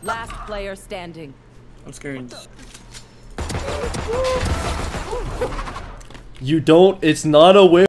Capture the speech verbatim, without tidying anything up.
Last player standing. I'm scared. You don't. It's not a win.